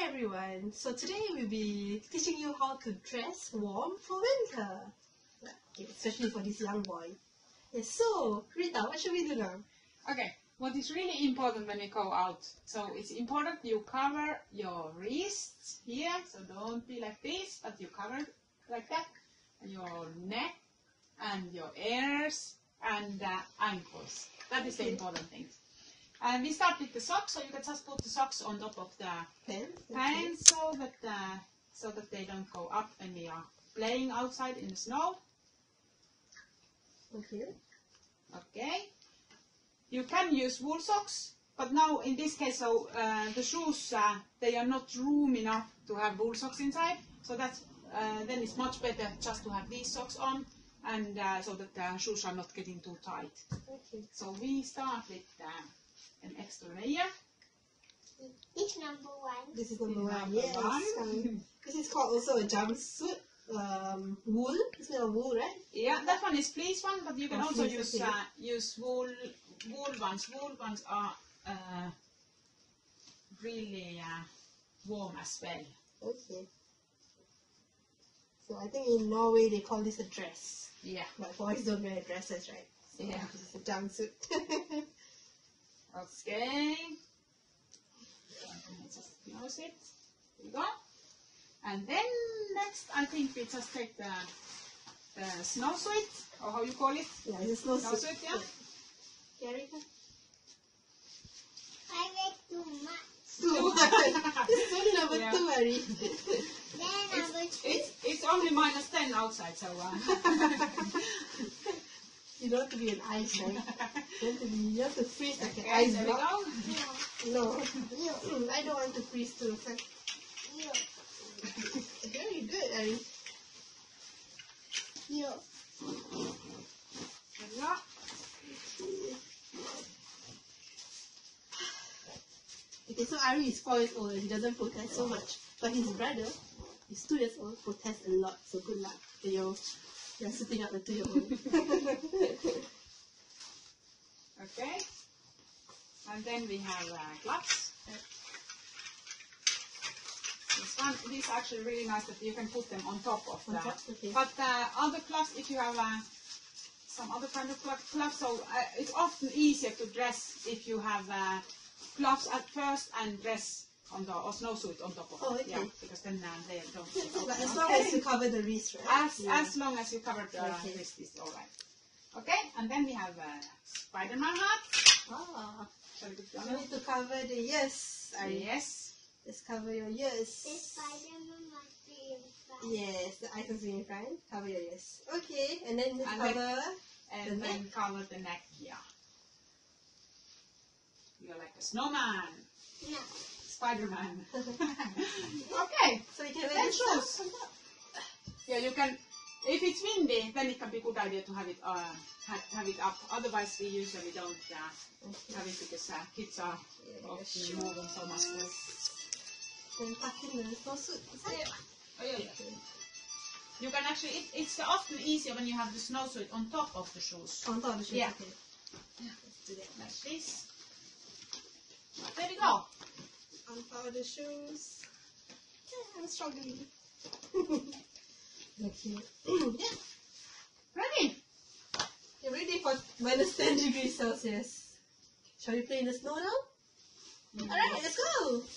everyone, so today we'll be teaching you how to dress warm for winter, okay, especially for this young boy. Yes, so Rita, what should we do now? Okay, what is really important when you go out, so it's important you cover your wrists here, so don't be like this, but you cover like that, and your neck and your ears and the ankles. That is the important thing. And we start with the socks, so you can just put the socks on top of the pants so that they don't go up when we are playing outside in the snow. Okay. Okay. You can use wool socks, but now in this case, so the shoes they are not room enough to have wool socks inside, so that's then it's much better just to have these socks on, and so that the shoes are not getting too tight. Okay. So we start with an extra layer. It's number one. This is number one. Number Yes. one. This is called also a jumpsuit. Wool. It's made of wool, right? Yeah, that one is fleece one, but you can also fleece, use okay. use wool ones. Wool ones are really warm as well. Okay. So I think in Norway they call this a dress, Yeah. but boys don't wear dresses, right? So Yeah. this is a jumpsuit. Okay. Just close it. There you go. And then next, I think we just take the snowsuit, or how you call it? Yeah, it's a snowsuit. Snowsuit, yeah. Carry her. I like too much. Two. This is only number Yeah. 2, Ari. Then number three. It's only -10 outside, so. You don't want to be an ice, right? You have to freeze like an Okay, ice there we block. go. No, You. I don't want to freeze too. You. Very good, Ari. You. There we go. Okay, so Ari is 4 years old and he doesn't protest so much. But his brother is 2 years old, protests a lot. So good luck to you're sitting up a 2-year-old. Okay. And then we have gloves. This is actually really nice that you can put them on top of On the. top, okay. But other gloves, if you have some other kind of gloves, so it's often easier to dress if you have gloves at first and dress on the or snowsuit on top of Oh, it. okay. Yeah, because then they don't. stick out. But as long as you cover the wrist, right? As long as you cover the Okay. wrist is all right. Okay, and then we have Spider-Man hat. Ah, Shall we put you it on? need to cover the ears, Ari. Yes. Just cover your ears. The Spider-Man must be in front. Yes, the items in front. Cover your ears. Okay, and then And cover And the then neck. cover the neck here. You're like a snowman. No. Spider-Man. Okay. So you can wear Then this shoes. on top. Yeah, you can. If it's windy, then it can be a good idea to have it have it up. Otherwise, we usually don't have it because kids are often moving so much. Then tuck in the snowsuit. Oh, yeah. You can actually. It's often easier when you have the snowsuit on top of the shoes. On top of the shoe. Yeah. Okay. Let's do that like this. There we go. On top of the shoes. Yeah, I'm struggling. Okay. Yeah. Ready? You're ready for -10 degrees Celsius. Shall we play in the snow now? Alright, let's go!